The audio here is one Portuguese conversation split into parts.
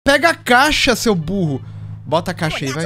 Pega a caixa, seu burro. Bota a caixa aí, vai.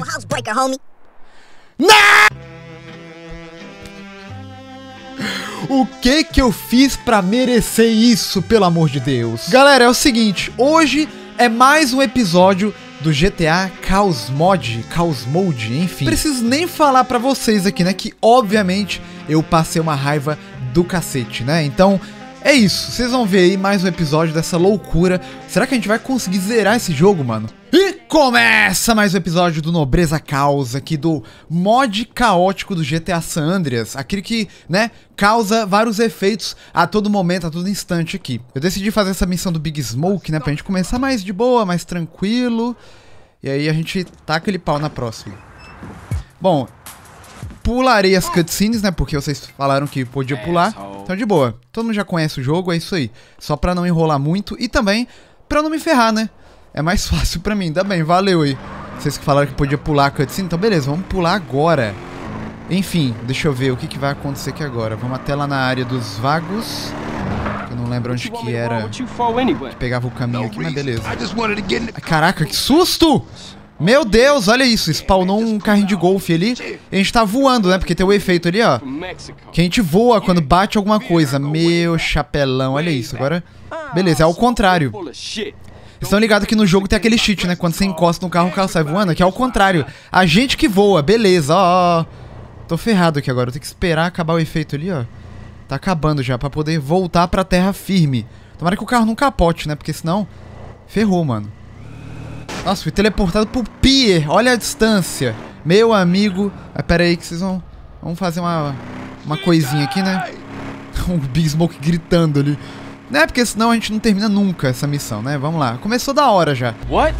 O que eu fiz pra merecer isso, pelo amor de Deus? Galera, é o seguinte, hoje é mais um episódio do GTA Chaos Mode, enfim. Preciso nem falar pra vocês aqui, né, que obviamente eu passei uma raiva do cacete, né? Então, é isso, vocês vão ver aí mais um episódio dessa loucura. Será que a gente vai conseguir zerar esse jogo, mano? E começa mais um episódio do Nobreza Caos, aqui do mod caótico do GTA San Andreas. Aquele que, né, causa vários efeitos a todo momento, a todo instante aqui. Eu decidi fazer essa missão do Big Smoke, né, pra gente começar mais de boa, mais tranquilo. E aí a gente taca ele pau na próxima. Bom, pularei as cutscenes, né, porque vocês falaram que podia pular. Então de boa, todo mundo já conhece o jogo, é isso aí. Só pra não enrolar muito e também pra não me ferrar, né. É mais fácil pra mim, ainda bem, valeu aí. Vocês que falaram que podia pular a cutscene, então beleza, vamos pular agora. Enfim, deixa eu ver o que vai acontecer aqui agora. Vamos até lá na área dos vagos. Eu não lembro onde que era, que pegava o caminho aqui, mas beleza. Ai, caraca, que susto! Meu Deus, olha isso, spawnou um carrinho de golfe ali. E a gente tá voando, né, porque tem o efeito ali, ó, que a gente voa quando bate alguma coisa. Meu chapelão, olha isso, agora... Beleza, é ao contrário. Vocês estão ligados que no jogo tem aquele cheat, né? Quando você encosta no carro, o carro sai voando. Aqui é ao contrário. A gente que voa, beleza, ó. Tô ferrado aqui agora. Eu tenho que esperar acabar o efeito ali, ó. Tá acabando já, pra poder voltar pra terra firme. Tomara que o carro não capote, né? Porque senão... Ferrou, mano. Nossa, fui teleportado pro pier. Olha a distância. Meu amigo... Ah, pera aí que vocês vão... Vamos fazer uma coisinha aqui, né? Um Big Smoke gritando ali. Né, porque senão a gente não termina nunca essa missão, né? Vamos lá. Começou da hora já. What?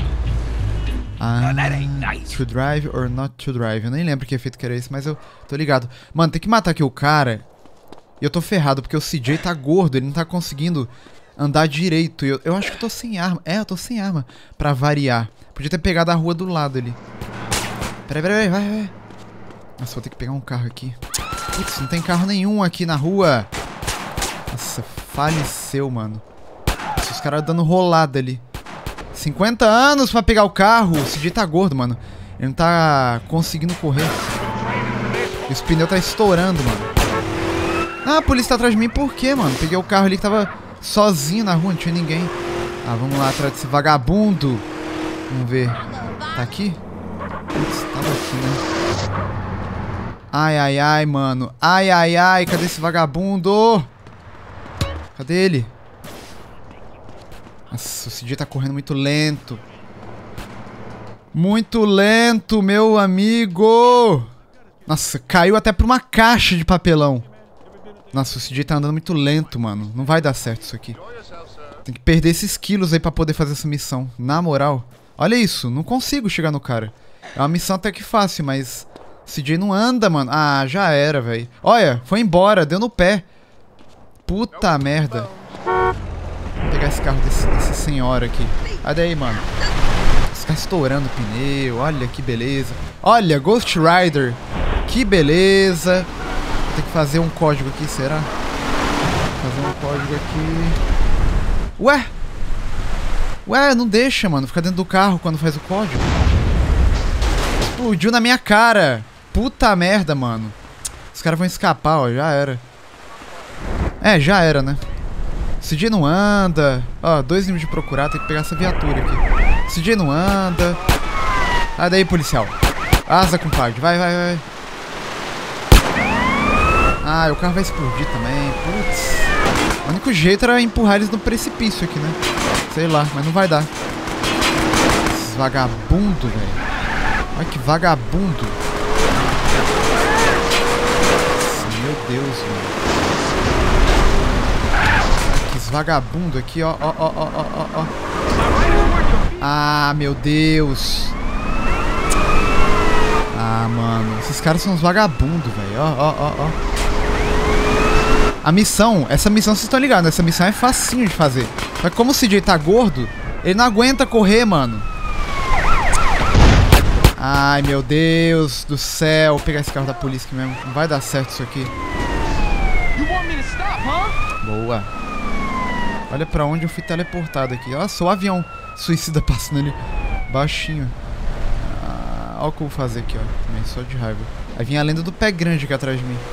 Ah, to drive or not to drive. Eu nem lembro que efeito que era esse, mas eu tô ligado. Mano, tem que matar aqui o cara. E eu tô ferrado, porque o CJ tá gordo. Ele não tá conseguindo andar direito. Eu acho que eu tô sem arma. É, eu tô sem arma, pra variar. Podia ter pegado a rua do lado ali. Peraí, vai. Nossa, vou ter que pegar um carro aqui. Putz, não tem carro nenhum aqui na rua. Nossa, faleceu, mano. Nossa, os caras dando rolada ali. 50 anos pra pegar o carro. O CJ tá gordo, mano. Ele não tá conseguindo correr. E os pneus tá estourando, mano. Ah, a polícia tá atrás de mim por quê, mano? Peguei o carro ali que tava sozinho na rua, não tinha ninguém. Ah, vamos lá atrás desse vagabundo. Vamos ver. Tá aqui? Putz, tava aqui, né? Ai, mano. Ai, cadê esse vagabundo? Cadê ele? Nossa, o CJ tá correndo muito lento. Muito lento, meu amigo. Nossa, caiu até pra uma caixa de papelão. Nossa, o CJ tá andando muito lento, mano. Não vai dar certo isso aqui. Tem que perder esses quilos aí pra poder fazer essa missão. Na moral. Olha isso, não consigo chegar no cara. É uma missão até que fácil, mas... O CJ não anda, mano. Ah, já era, velho. Olha, foi embora, deu no pé. Puta merda. Vou pegar esse carro desse senhora aqui. Olha daí, mano. Esse carro estourando o pneu. Olha que beleza. Olha, Ghost Rider. Que beleza. Vou ter que fazer um código aqui, será? Vou fazer um código aqui. Ué, não deixa, mano. Ficar dentro do carro quando faz o código. Explodiu na minha cara. Puta merda, mano. Os caras vão escapar, ó. Já era. É, já era, né? CJ não anda. Ó, 2 níveis de procurar. Tem que pegar essa viatura aqui. CJ não anda. Sai daí, policial. Asa, compadre. Vai. Ah, o carro vai explodir também. Putz. O único jeito era empurrar eles no precipício aqui, né? Sei lá, mas não vai dar. Esses vagabundos, velho. Olha que vagabundo. Nossa, meu Deus, mano. Vagabundo aqui, ó. Ah, meu Deus. Ah, mano. Esses caras são uns vagabundos, velho. Ó. A missão, essa missão vocês estão ligados, essa missão é facinho de fazer. Só que como o CJ tá gordo, ele não aguenta correr, mano. Ai, meu Deus do céu. Vou pegar esse carro da polícia aqui mesmo. Não vai dar certo isso aqui. Boa. Olha pra onde eu fui teleportado aqui. Nossa, o avião. suicida passando ali. Baixinho. Olha o que eu vou fazer aqui, ó. Também só de raiva. Aí vinha a lenda do pé grande aqui atrás de mim.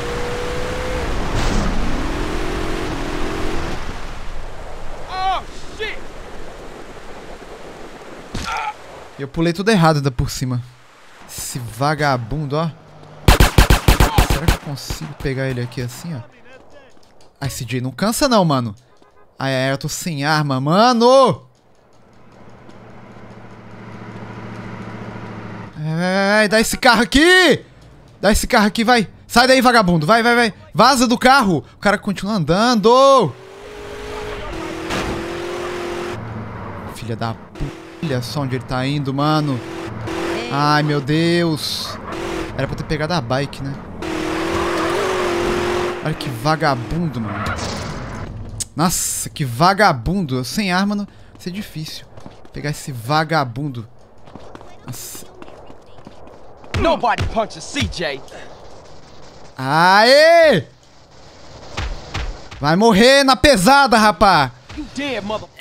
Eu pulei tudo errado ainda por cima. Esse vagabundo, ó. Será que eu consigo pegar ele aqui assim, ó? Ai, CJ, não cansa não, mano. Ai, eu tô sem arma, mano! Dá esse carro aqui! Dá esse carro aqui, vai! Sai daí, vagabundo! Vai, vai, vai! Vaza do carro! O cara continua andando! Filha da puta! Olha só onde ele tá indo, mano! Ai, meu Deus! Era pra ter pegado a bike, né? Olha que vagabundo, mano! Nossa, que vagabundo! Sem arma não... vai ser difícil. Pegar esse vagabundo. Nossa. Nobody punches CJ. Aê! Vai morrer na pesada, rapá! You dead, motherfucker.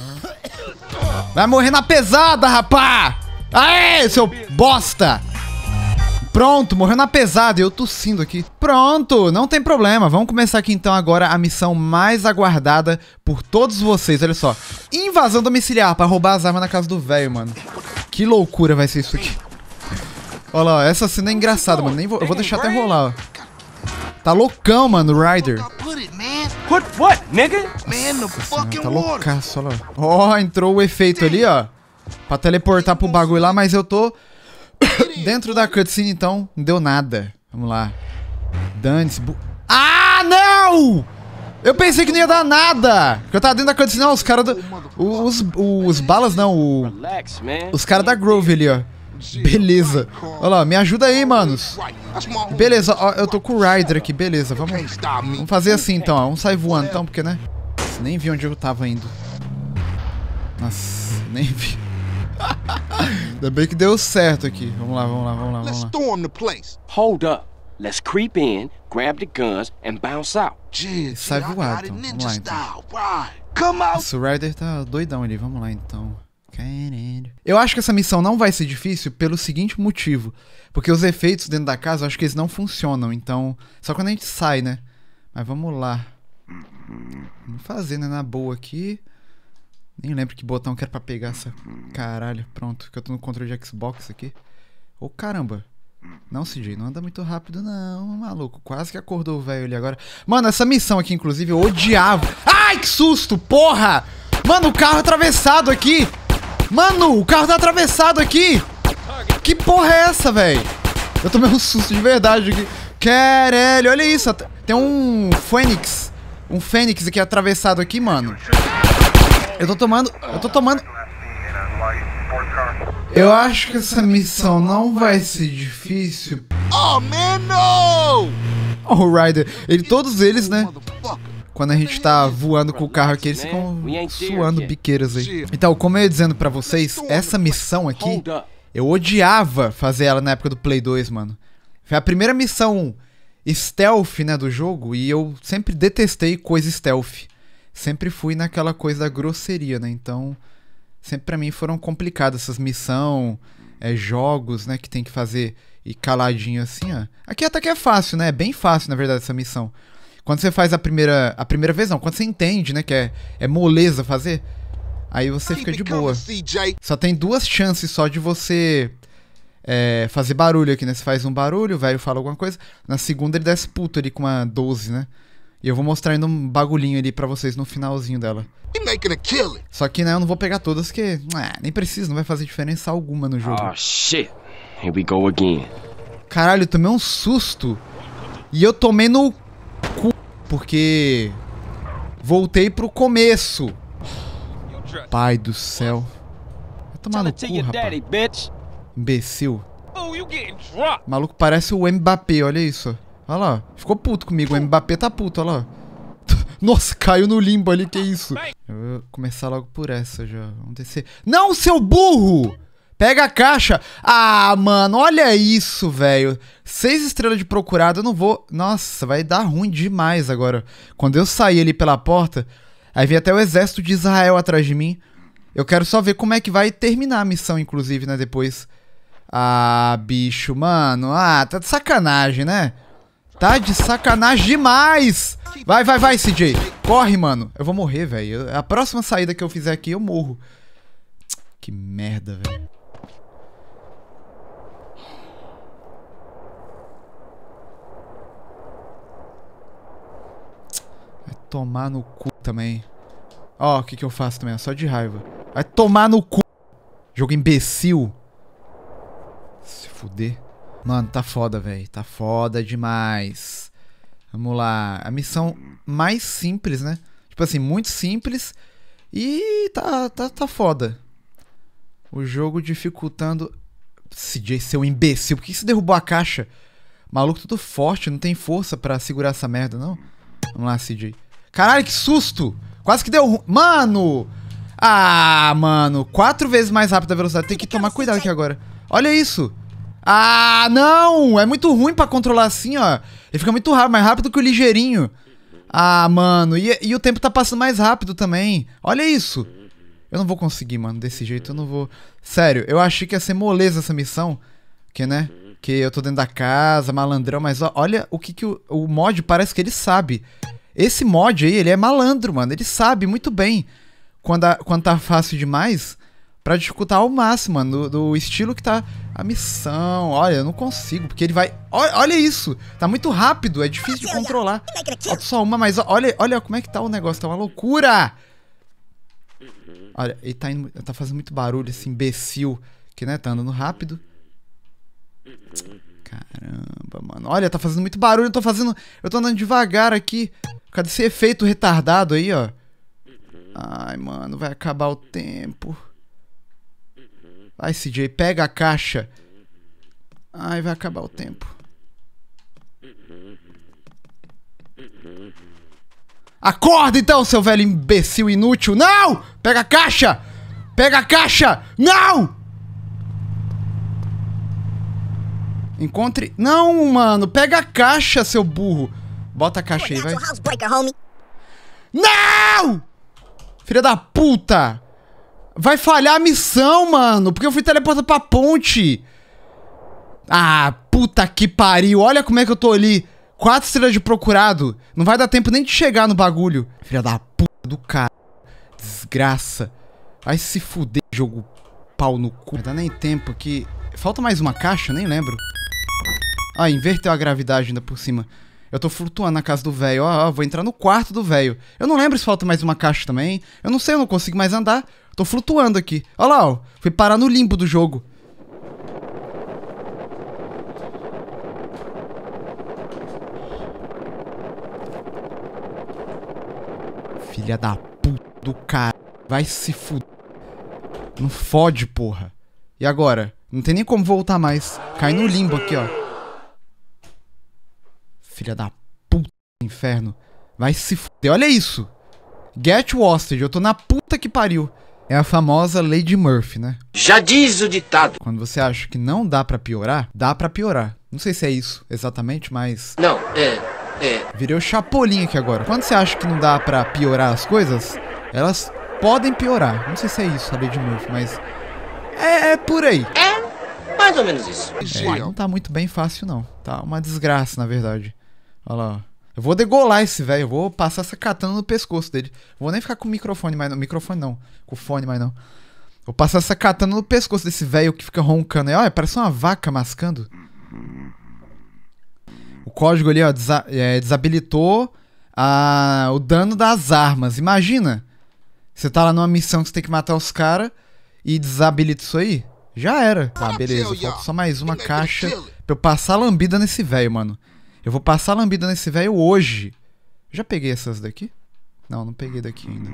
Vai morrer na pesada, rapá! Aê, seu bosta! Pronto, morreu na pesada e eu tossindo aqui. Pronto, não tem problema. Vamos começar aqui então agora a missão mais aguardada por todos vocês. Olha só, invasão domiciliar pra roubar as armas na casa do velho, mano. Que loucura vai ser isso aqui. Olha lá, ó, essa cena é engraçada, mano. Eu vou deixar até rolar, ó. Tá loucão, mano, o Ryder. Put what, nigga? Nossa, tá loucaço, olha lá. Ó, entrou o efeito ali, ó. Pra teleportar pro bagulho lá, mas eu tô dentro da cutscene, então não deu nada. Vamos lá. Dane-se. Ah, não! Eu pensei que não ia dar nada. Porque eu tava dentro da cutscene, ó, os caras do... Os balas não, os caras da Grove ali, ó. Beleza. Olha lá, me ajuda aí, manos. Beleza, ó, eu tô com o Ryder aqui, beleza. Vamos fazer assim então, ó. Vamos sair voando então, porque, né? Nem vi onde eu tava indo. Nossa, nem vi. Ainda bem que deu certo aqui. Vamos lá, vamos lá, vamos lá, vamos lá. Hold up. Let's creep in, grab the guns and bounce out. Sai voado, então. Vamos lá, então. Nossa, o Ryder tá doidão ali. Vamos lá, então. Eu acho que essa missão não vai ser difícil pelo seguinte motivo. Porque os efeitos dentro da casa, eu acho que eles não funcionam. Então, só quando a gente sai, né? Mas vamos lá. Vamos fazer, né? Na boa aqui. Nem lembro que botão que era pra pegar essa... Caralho, pronto. Que eu tô no controle de Xbox aqui. Ô, caramba. Não, CJ, não anda muito rápido não, maluco. Quase que acordou o velho ali agora. Mano, essa missão aqui, inclusive, eu odiava. Ai, que susto, porra! Mano, o carro atravessado aqui. Mano, o carro tá atravessado aqui. Que porra é essa, velho? Eu tomei um susto de verdade aqui. Caralho, olha isso. Tem um Fênix. Um Fênix aqui atravessado aqui, mano. Eu tô tomando... Eu acho que essa missão não vai ser difícil. Oh, man, no! Oh, o Ryder. Todos eles, né? Quando a gente tá voando com o carro aqui, eles ficam suando biqueiras aí. Então, como eu ia dizendo pra vocês, essa missão aqui, eu odiava fazer ela na época do Play 2, mano. Foi a primeira missão stealth, né, do jogo, e eu sempre detestei coisa stealth. Sempre fui naquela coisa da grosseria, né, então... Sempre pra mim foram complicadas essas missões, jogos, né, que tem que fazer e caladinho assim, ó. Aqui até que é fácil, né, é bem fácil, na verdade, essa missão. Quando você faz a primeira vez, não, quando você entende, né, que é moleza fazer, aí você fica de boa. Só tem 2 chances só de você fazer barulho aqui, né, você faz um barulho, o velho fala alguma coisa, na segunda ele desce puto ali com uma 12, né. E eu vou mostrar ainda um bagulhinho ali pra vocês no finalzinho dela. Só que, né, eu não vou pegar todas, porque nem precisa, não vai fazer diferença alguma no jogo. Oh, shit. Here we go again. Caralho, eu tomei um susto. E eu tomei no cu, porque voltei pro começo. Pai do céu. Vai tomar no cu, rapaz. Imbecil. O maluco parece o Mbappé, olha isso. Olha lá, ficou puto comigo, o Mbappé tá puto, olha lá. Nossa, caiu no limbo ali, que isso? Eu vou começar logo por essa já, vamos descer. Não, seu burro! Pega a caixa. Ah, mano, olha isso, velho. 6 estrelas de procurado, eu não vou... Nossa, vai dar ruim demais agora. Quando eu sair ali pela porta, aí vem até o exército de Israel atrás de mim. Eu quero só ver como é que vai terminar a missão, inclusive, né, depois. Ah, bicho, mano. Ah, tá de sacanagem, né? Tá de sacanagem demais! Vai, vai, vai, CJ. Corre, mano. Eu vou morrer, velho. A próxima saída que eu fizer aqui, eu morro. Que merda, velho. Vai tomar no cu também. Ó, o que que eu faço também? Só de raiva. Vai tomar no cu. Jogo imbecil. Se fuder. Mano, tá foda, velho. Tá foda demais. Vamos lá. A missão mais simples, né? Tipo assim, muito simples. E tá foda. O jogo dificultando... CJ, seu imbecil. Por que você derrubou a caixa? Maluco tudo forte. Não tem força pra segurar essa merda, não? Vamos lá, CJ. Caralho, que susto! Quase que deu... Mano! Ah, mano. 4 vezes mais rápido a velocidade. Tem que tomar cuidado aqui agora. Olha isso. Ah, não! É muito ruim pra controlar assim, ó. Ele fica muito rápido, mais rápido que o ligeirinho. Ah, mano. E o tempo tá passando mais rápido também. Olha isso. Eu não vou conseguir, mano. Desse jeito eu não vou... Sério, eu achei que ia ser moleza essa missão. Que, né? Que eu tô dentro da casa, malandrão. Mas ó, olha o que o mod parece que ele sabe. Esse mod aí, ele é malandro, mano. Ele sabe muito bem quando tá fácil demais... Pra dificultar ao máximo, mano, do estilo que tá a missão. Olha, eu não consigo, porque ele vai... Olha isso, tá muito rápido, é difícil de controlar. Falta só uma, mas olha como é que tá o negócio, tá uma loucura. Olha, ele tá fazendo muito barulho, esse imbecil, que, né, tá andando rápido. Caramba, mano. Olha, tá fazendo muito barulho, eu tô andando devagar aqui. Cadê esse efeito retardado aí, ó? Ai, mano, vai acabar o tempo. Vai, CJ, pega a caixa. Ai, vai acabar o tempo. Acorda então, seu velho imbecil inútil. Não! Pega a caixa! Pega a caixa! Não! Encontre... Não, mano. Pega a caixa, seu burro. Bota a caixa aí, vai. Não! Filha da puta! Vai falhar a missão, mano. Porque eu fui teleportado pra ponte. Ah, puta que pariu. Olha como é que eu tô ali. 4 estrelas de procurado. Não vai dar tempo nem de chegar no bagulho. Filha da puta do cara. Desgraça. Vai se fuder, jogo pau no cu. Não dá nem tempo aqui. Falta mais uma caixa? Nem lembro. Ah, inverteu a gravidade ainda por cima. Eu tô flutuando na casa do velho. Ó, vou entrar no quarto do velho. Eu não lembro se falta mais uma caixa também. Eu não sei, eu não consigo mais andar. Tô flutuando aqui. Olha lá, ó. Fui parar no limbo do jogo. Filha da puta do cara. Vai se fuder. Não fode, porra. E agora? Não tem nem como voltar mais. Cai no limbo aqui, ó. Filha da puta do inferno. Vai se fuder. Olha isso. Get Hostage. Eu tô na puta que pariu. É a famosa lei de Murphy, né? Já diz o ditado. Quando você acha que não dá pra piorar, dá pra piorar. Não sei se é isso exatamente, mas... Não, Virei o Chapolin aqui agora. Quando você acha que não dá pra piorar as coisas, elas podem piorar. Não sei se é isso a lei de Murphy, mas... É por aí. É, mais ou menos isso. Não tá muito bem fácil, não. Tá uma desgraça, na verdade. Olha lá, ó. Eu vou degolar esse velho, eu vou passar essa katana no pescoço dele. Vou nem ficar com o microfone mais não. Microfone não, com o fone mais não. Vou passar essa katana no pescoço desse velho que fica roncando. Olha, parece uma vaca mascando. O código ali, ó, desabilitou o dano das armas. Imagina, você tá lá numa missão que você tem que matar os caras e desabilita isso aí. Já era. Tá, beleza, falta só mais uma caixa pra eu passar a lambida nesse velho, mano. Eu vou passar a lambida nesse velho hoje. Já peguei essas daqui? Não, não peguei daqui ainda.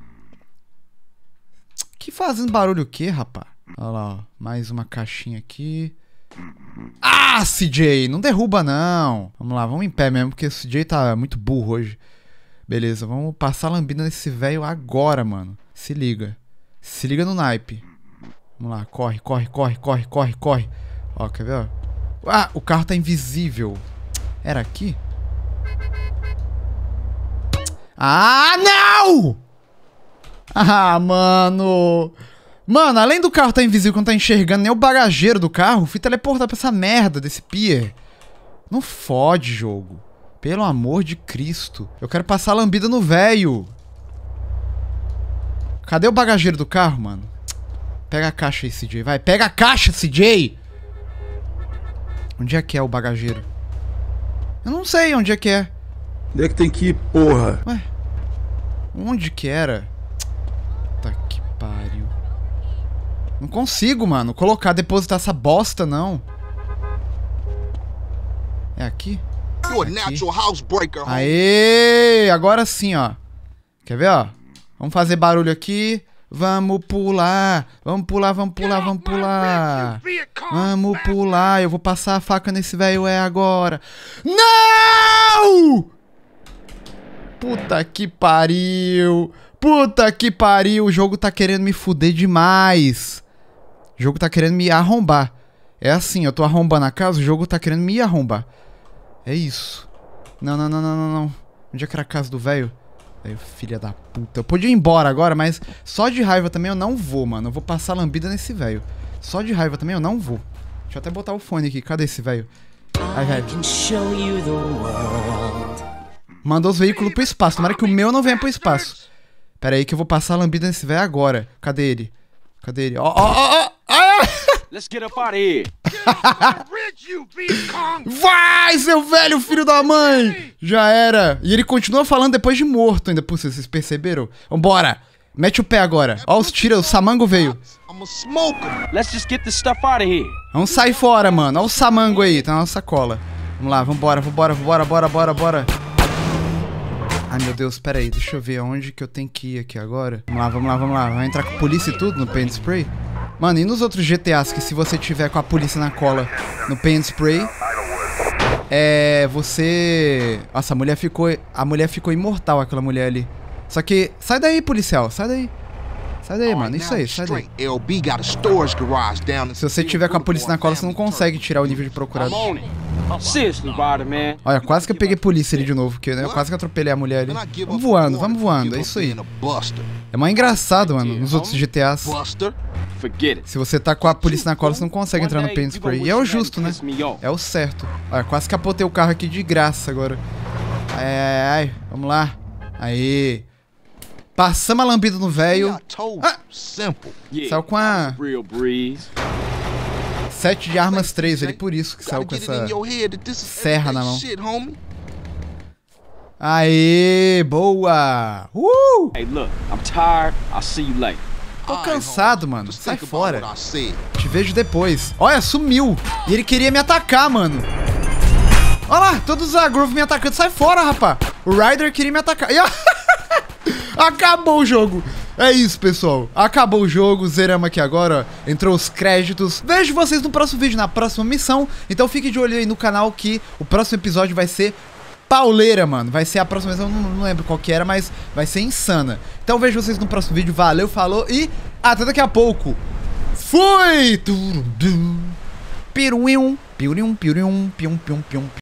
Que fazendo barulho o quê, rapá? Olha lá, ó. Mais uma caixinha aqui. Ah, CJ! Não derruba, não. Vamos lá, vamos em pé mesmo, porque o CJ tá muito burro hoje. Beleza, vamos passar a lambida nesse velho agora, mano. Se liga. Se liga no naipe. Vamos lá, corre, corre, corre, corre, corre, corre. Ó, quer ver, ó? Ah, o carro tá invisível. Era aqui? Ah, não! Ah, mano. Mano, além do carro tá invisível quando tá enxergando, nem o bagageiro do carro, fui teleportar pra essa merda desse pier. Não fode, jogo. Pelo amor de Cristo. Eu quero passar a lambida no velho. Cadê o bagageiro do carro, mano? Pega a caixa aí, CJ. Vai, pega a caixa, CJ! Onde é que é o bagageiro? Eu não sei onde é que é. Onde é que tem que ir, porra? Ué? Onde que era? Tá que pariu. Não consigo, mano, colocar, depositar essa bosta, não. É aqui? You're a natural housebreaker, homie. Aê! Agora sim, ó. Quer ver, ó? Vamos fazer barulho aqui. Vamos pular. Vamos pular, vamos pular, vamos pular. Vamos pular. Eu vou passar a faca nesse velho agora. Não! Puta que pariu. Puta que pariu. O jogo tá querendo me fuder demais. O jogo tá querendo me arrombar. É assim, eu tô arrombando a casa, o jogo tá querendo me arrombar. É isso. Não, não, não, não, não, não. Onde é que era a casa do velho? Velho, filha da puta. Eu podia ir embora agora, mas só de raiva também eu não vou, mano. Eu vou passar lambida nesse velho. Só de raiva também eu não vou. Deixa eu até botar o fone aqui. Cadê esse velho? Ai, velho. Mandou os veículos pro espaço. Tomara que o meu não venha pro espaço. Pera aí que eu vou passar a lambida nesse velho agora. Cadê ele? Cadê ele? Ó, ó, ó, ó. Let's get up out of here. Vai, seu velho filho da mãe! Já era. E ele continua falando depois de morto ainda. Puxa, vocês perceberam? Vambora. Mete o pé agora. Ó os tiros, o Samango veio. I'ma smoke him. Let's just get this stuff out of here. Vamos sair fora, mano. Ó o Samango aí, tá na nossa sacola. Vamos lá, vambora, vambora, vambora, bora, bora, bora. Ai, meu Deus, pera aí. Deixa eu ver aonde que eu tenho que ir aqui agora. Vamos lá, vamos lá, vamos lá. Vai entrar com polícia e tudo no Paint Spray? Mano, e nos outros GTAs que se você tiver com a polícia na cola no Paint Spray, você... Nossa, a mulher ficou imortal, aquela mulher ali. Só que, sai daí, policial, sai daí. Sai daí, mano, isso aí, sai daí. LB got a storage garage down. Se você tiver com a polícia na cola, você não consegue tirar o nível de procurado. I'm on it. Seriously, Ryder, man. Olha, quase que eu peguei polícia ali de novo, porque eu quase que atropelei a mulher ali. Vamos voando, é isso aí. É mais engraçado, mano, nos outros GTAs. Forget it. Se você tá com a polícia na cola, você não consegue entrar no Paint Spray. E é o justo, né? É o certo. Olha, quase capotei o carro aqui de graça agora. Ai, ai, ai. Vamos lá. Aí. Passamos a lambida no velho. Ah! Saiu com a... Real breeze. 7 de armas 3 ali, por isso que saiu com essa serra na mão. Aê, boa! Hey, look, I'm tired. I'll see you later. Tô cansado, mano. Sai fora. Te vejo depois. Olha, sumiu. E ele queria me atacar, mano. Olha lá, todos os Agrove me atacando. Sai fora, rapá. O Ryder queria me atacar. Acabou o jogo. É isso, pessoal. Acabou o jogo. Zeramos aqui agora, ó. Entrou os créditos. Vejo vocês no próximo vídeo, na próxima missão. Então fique de olho aí no canal que o próximo episódio vai ser pauleira, mano. Vai ser a próxima missão. Não lembro qual que era, mas vai ser insana. Então vejo vocês no próximo vídeo. Valeu, falou e até daqui a pouco. Fui! Piruim, piruim, piruim, pium, pium, pium.